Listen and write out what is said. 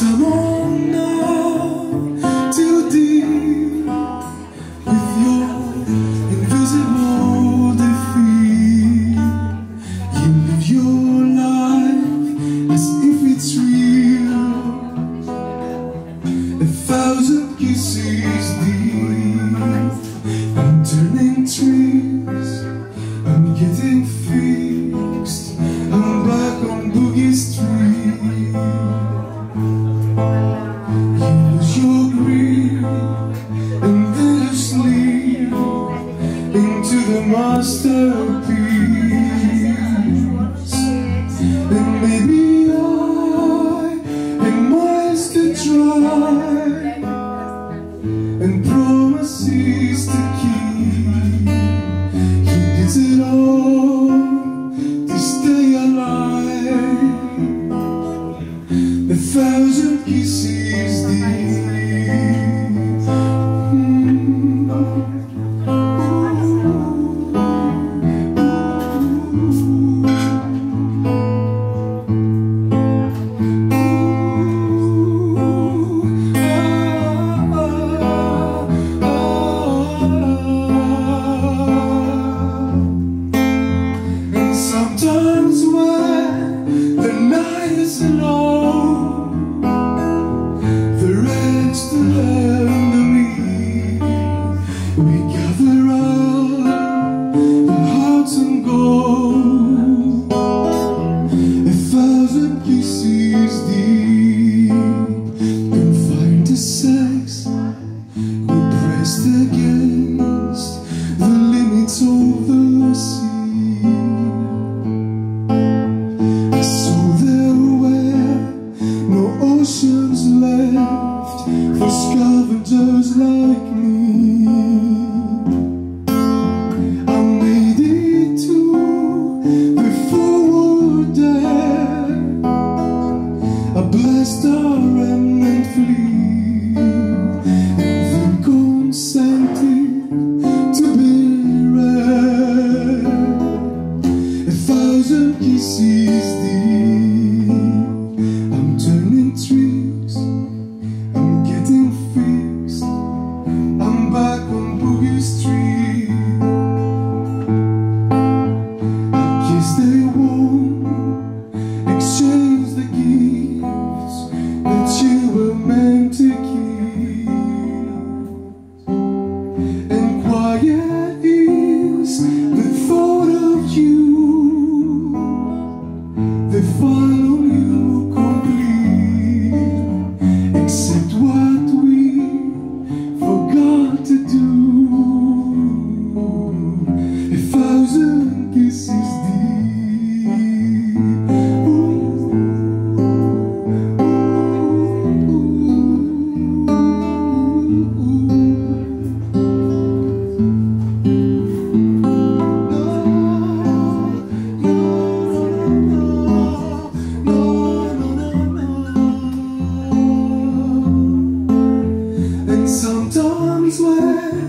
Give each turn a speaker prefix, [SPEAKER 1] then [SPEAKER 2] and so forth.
[SPEAKER 1] come on now, too deep with your invisible defeat. You live your life as if it's real. 1,000 kisses deep. I'm turning trees, I'm getting fixed, I'm back on Boogie Street. You lose your grip and then you sleep into the masterpiece. And maybe I am miles to try and promises to keep. He did it all to stay alive. 1,000 kisses deep. Sometimes when the night is long, the rest of me, we gather up the hearts and go 1,000 kisses deep. Confined to sex, we pressed against the limits of the sea. Oceans left for scavengers like me. I made it to the forward deck. I blessed our remnant fleet, and then consented to be read. 1,000 kisses deep. I'm turning trees, I'm getting fixed, I'm back on Boogie Street. I guess they won't exchange the gifts that you were meant to keep. And quiet is the thought of you, the final you. Except what we forgot to do. 1,000 kisses deep. Sometimes when